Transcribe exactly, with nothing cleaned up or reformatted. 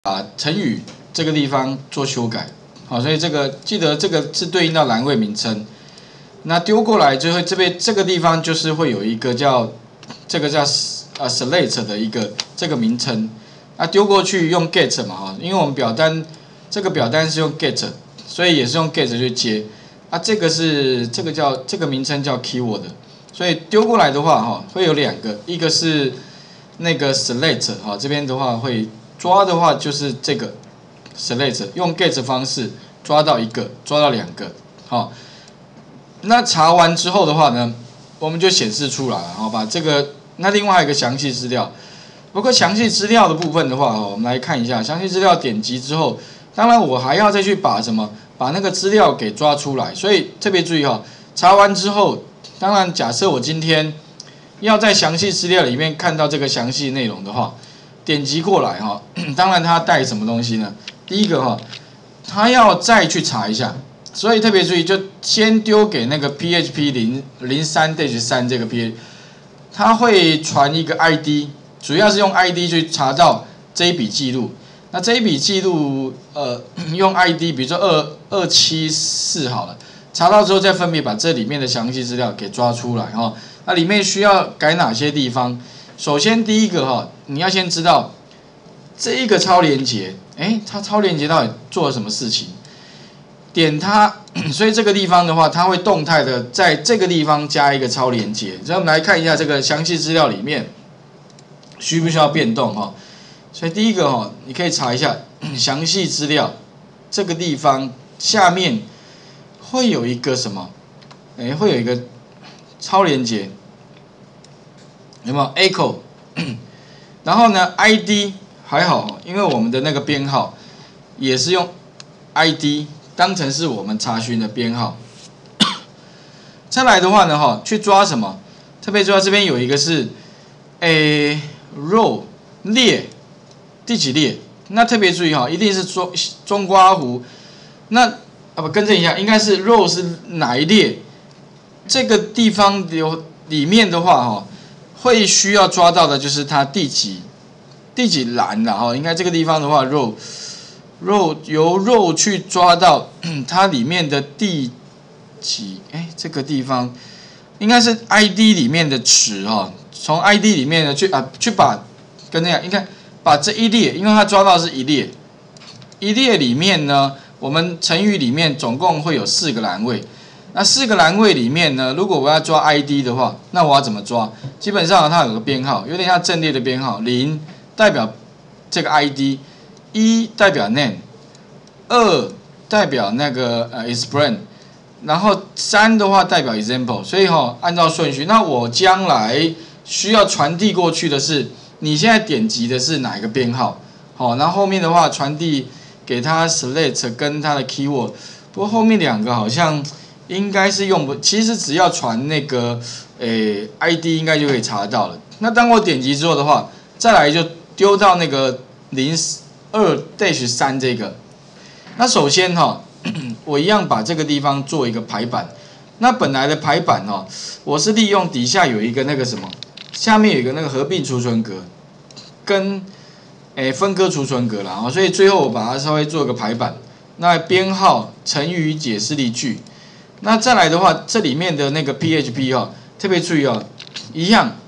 把成语这个地方做修改，好，所以这个记得这个是对应到栏位名称。那丢过来就会这边这个地方就是会有一个叫这个叫呃 select 的一个这个名称，那丢过去用 get 嘛哈，因为我们表单这个表单是用 get， 所以也是用 get 去接。啊，这个是这个叫这个名称叫 keyword， 所以丢过来的话哈会有两个，一个是那个 select 哈，这边的话会抓的话就是这个 select 用 get 方式抓到一个，抓到两个，好。那查完之后的话呢，我们就显示出来了，好，把这个那另外还有一个详细资料，不过详细资料的部分的话，我们来看一下详细资料点击之后，当然我还要再去把什么把那个资料给抓出来，所以特别注意哈，查完之后，当然假设我今天要在详细资料里面看到这个详细内容的话，点击过来哈，当然它带什么东西呢？第一个哈，它要再去查一下。所以特别注意，就先丢给那个 P H P 零零三 dash 三这个 P H P， 它会传一个 I D， 主要是用 I D 去查到这一笔记录。那这一笔记录，呃，用 I D， 比如说二二七四好了，查到之后再分别把这里面的详细资料给抓出来哈。那里面需要改哪些地方？首先第一个哈，你要先知道这一个超连结，哎，它超连结到底做了什么事情？点它，所以这个地方的话，它会动态的在这个地方加一个超连结。所以我们来看一下这个详细资料里面需不需要变动哈。所以第一个哈，你可以查一下详细资料这个地方下面会有一个什么？哎，会有一个超连结，有没有 echo？ 然后呢 ，I D 还好，因为我们的那个编号也是用 I D。当成是我们查询的编号。再来的话呢，哈，去抓什么？特别抓这边有一个是，诶 ，row 列第几列？那特别注意哈，一定是中中括弧。那啊不，更正一下，应该是 row 是哪一列？这个地方有里面的话哈，会需要抓到的就是它第几第几栏的哈，应该这个地方的话 row。row 由 row 去抓到它里面的第几？哎，这个地方应该是 I D 里面的值哈，从 I D 里面呢去啊去把跟那样，应该把这一列，因为它抓到是一列，一列里面呢，我们成语里面总共会有四个栏位。那四个栏位里面呢，如果我要抓 I D 的话，那我要怎么抓？基本上它有个编号，有点像阵列的编号，零代表这个 I D。一代表 name， 二代表那个呃 explain， 然后三的话代表 example， 所以哈、哦、按照顺序，那我将来需要传递过去的是你现在点击的是哪一个编号，好，然后后面的话传递给他 select 跟他的 keyword， 不过后面两个好像应该是用不，其实只要传那个诶 I D 应该就可以查到了。那当我点击之后的话，再来就丢到那个零。二 dash 三这个，那首先哈，我一样把这个地方做一个排版。那本来的排版哈，我是利用底下有一个那个什么，下面有一个那个合并储存格，跟诶分割储存格啦，所以最后我把它稍微做个排版。那编号成语解释例句，那再来的话，这里面的那个 P H P 哈，特别注意哦，一样